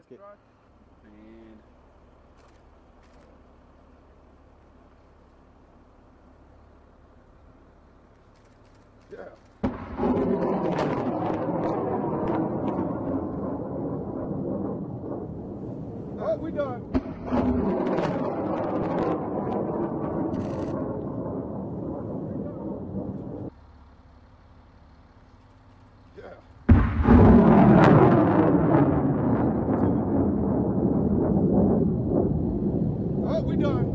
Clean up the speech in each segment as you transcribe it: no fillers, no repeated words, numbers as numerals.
the truck. And Yeah. All right, we done. Yeah. All right, we done.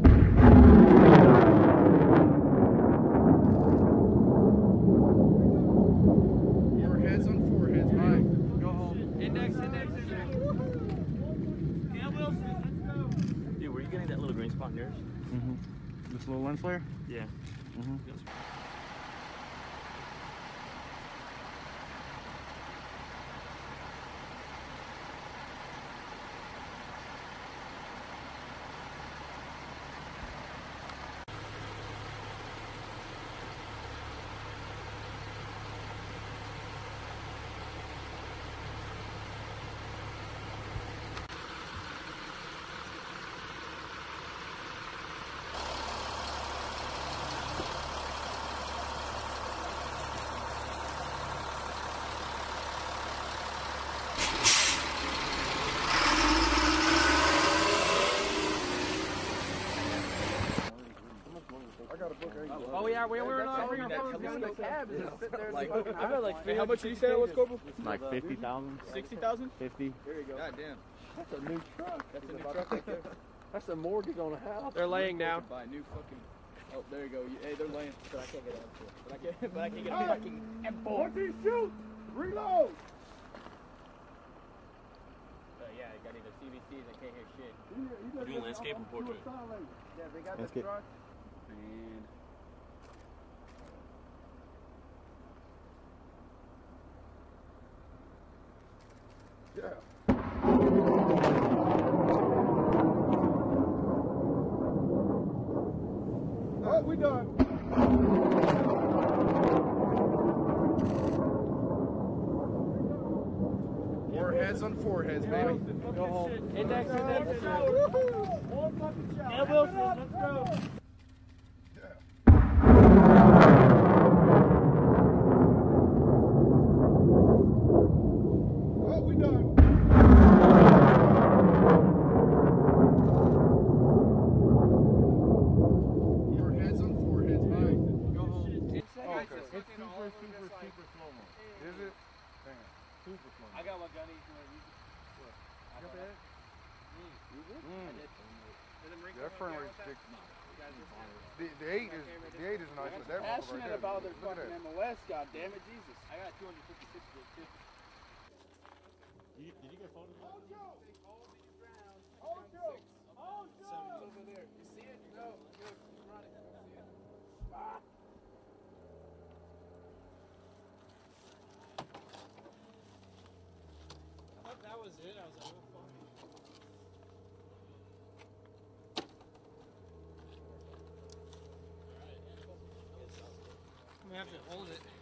Foreheads on foreheads, Mike. Go home. index. Cam Wilson, let's go. Dude, were you getting that little green spot in yours? Mm-hmm. This little lens flare? Yeah. Mm-hmm. I got a book. Oh yeah, we were not bringing our phones down to the cab. I bet like Hey, how much did you say it was, Corporal? Like 50,000. 60,000? 50. There you go. God damn. That's a new truck. That's a new truck right there. That's a mortgage on a house. They're laying now. Buy a new fucking. Oh, there you go. Hey, they're laying. But I can't get out. But I can't get a Hey! fucking M4. Once he shoots, reload. Yeah, I got either CVCs. I can't hear shit. Doing landscape and portrait. Yeah, they got Landscape. the truck. And Yeah. All right, we done. Foreheads on foreheads, baby. Go home. Index. Cam Wilson, let's go. Yeah. All right, we done. Foreheads on foreheads, baby. Go home. It's Okay. It's super slow-mo. Is it? Damn. Super slow-mo. I got my gunny. You got that? That frame rate's big. The 8 is nice, but that one right Passionate there. about their Look at fucking that. MOS, god damn it, Jesus. I got 256 of it too. did you get photos? Hold Joe! Hold Joe! Hold Joe! Over there. You see it? No. Good. Run it. You see it? Ah. I thought that was it. I was like, oh fuck. I'm gonna have to hold it.